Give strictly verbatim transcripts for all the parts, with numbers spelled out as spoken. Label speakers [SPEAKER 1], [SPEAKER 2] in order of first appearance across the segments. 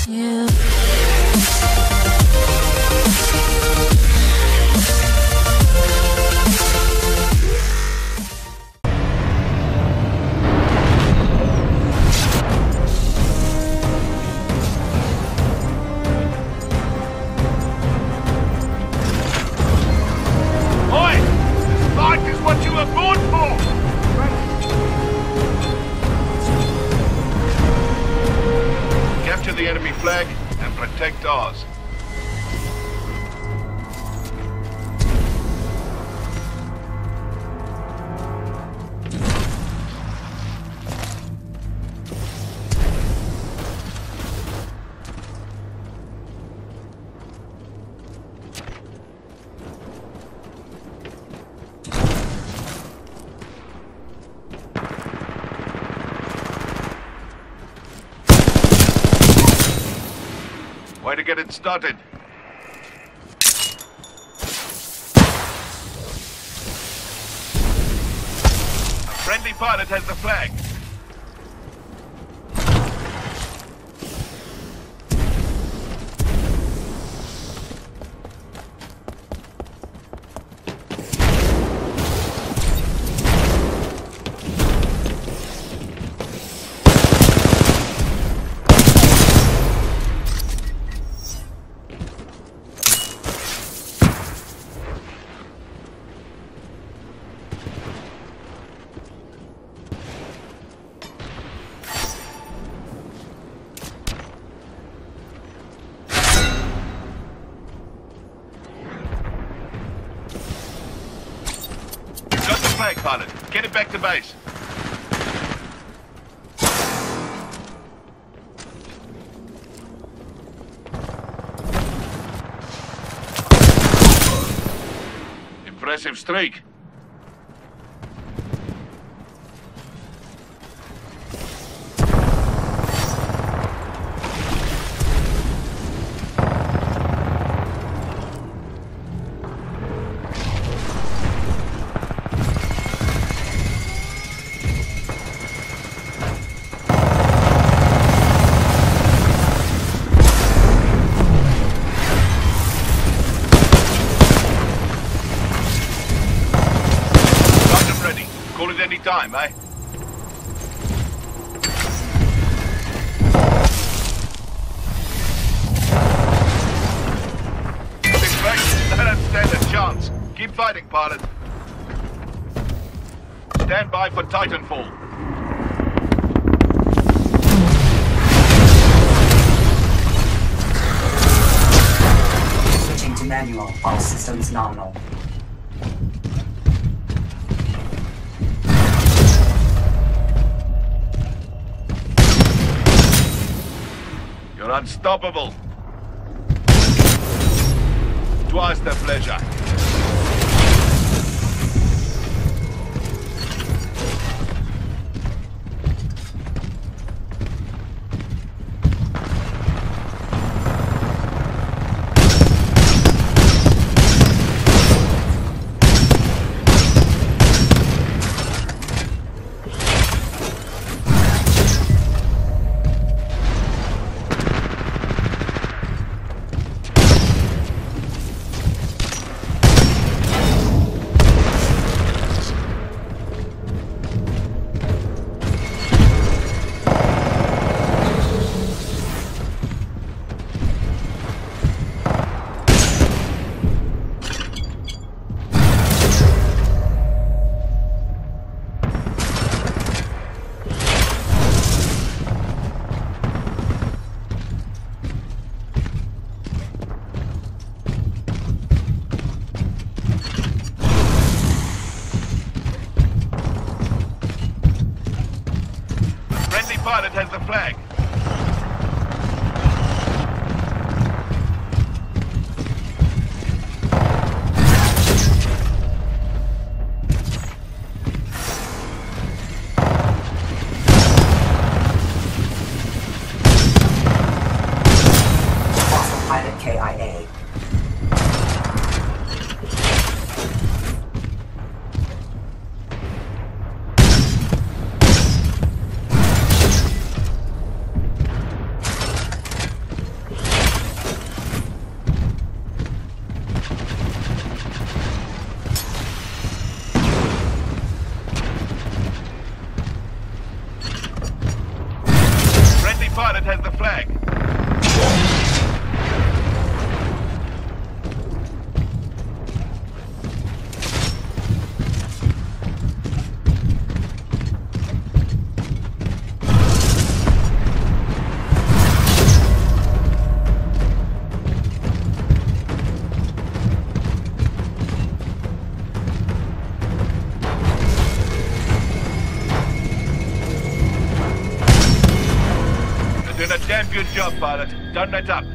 [SPEAKER 1] you.
[SPEAKER 2] The enemy flag and protect ours. Way to get it started. A friendly pilot has the flag. Flag pilot, get it back to base. Impressive streak. Call it any time, eh? Big break. They don't stand a chance. Keep fighting, pilot. Stand by for Titanfall.
[SPEAKER 3] Switching to manual. All systems nominal.
[SPEAKER 2] You're unstoppable. Twice the pleasure. pilot has the flag. You're doing a damn good job, pilot. Don't let up.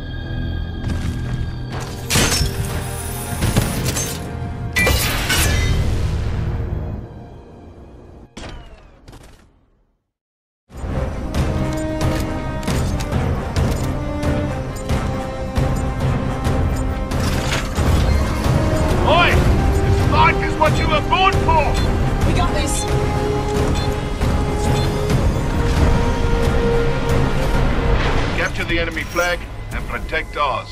[SPEAKER 2] Oi! This fight is what you were born for!
[SPEAKER 1] We got this!
[SPEAKER 2] Capture the enemy flag and protect ours.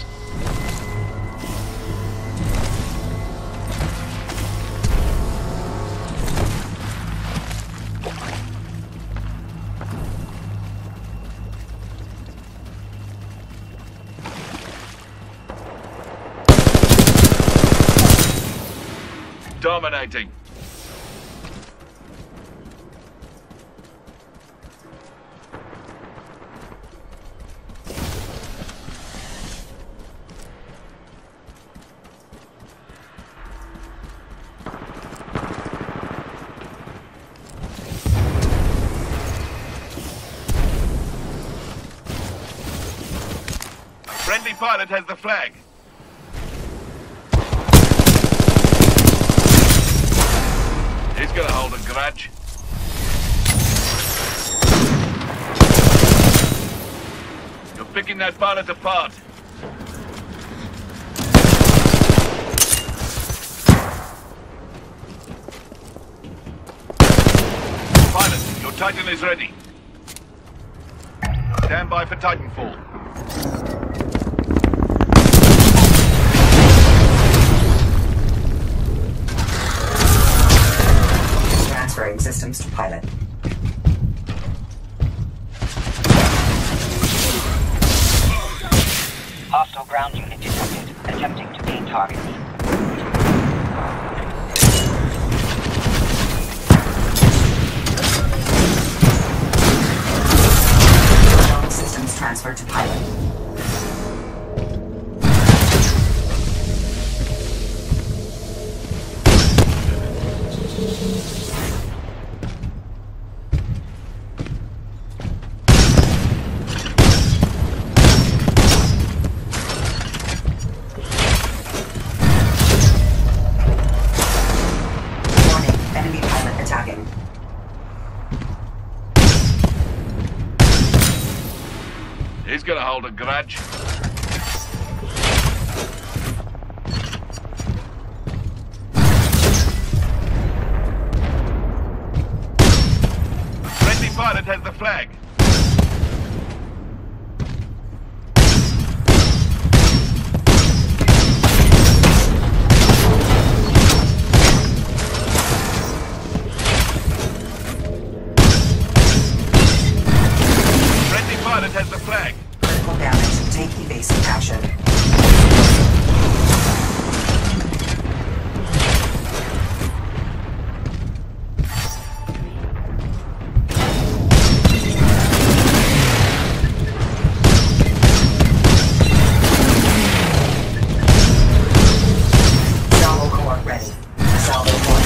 [SPEAKER 2] Dominating. Friendly pilot has the flag. He's gonna hold a grudge. You're picking that pilot apart. Pilot, your Titan is ready. Stand by for Titanfall.
[SPEAKER 3] Transferring systems to pilot.
[SPEAKER 4] Hostile ground unit detected, attempting to gain target.
[SPEAKER 3] All systems transferred to pilot.
[SPEAKER 2] He's gonna hold a grudge. Friendly pilot has the flag. Friendly pilot has the flag.
[SPEAKER 3] Critical damage. Take evasive action. Salvo core ready. Salvo core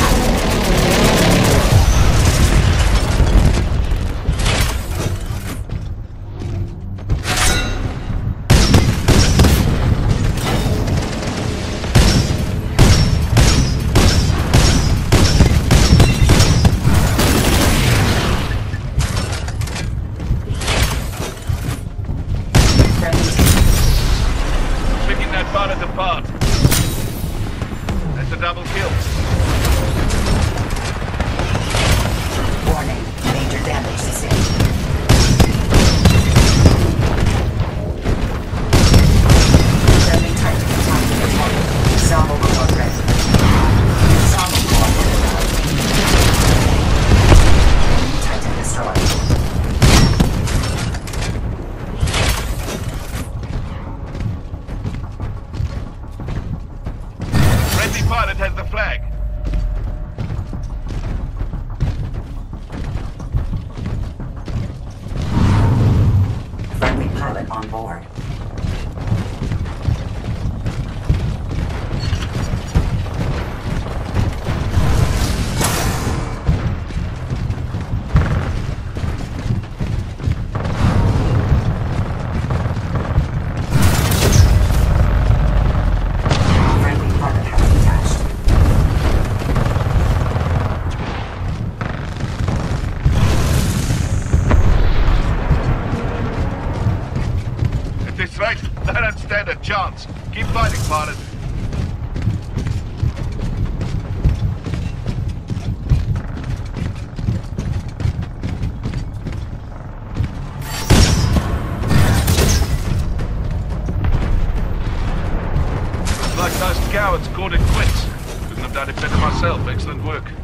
[SPEAKER 2] Picking that pilot apart. That's a double kill.
[SPEAKER 3] warning. Major damage sustained. Friendly Titan attacking the target. Salvo core ready. Salvo core ready. Titan destroyed. on board. Friendly target has detached.
[SPEAKER 2] At this rate, they don't stand a chance. Keep fighting, pilot. Looks like those cowards called it quits. Couldn't have done it better myself. Excellent work.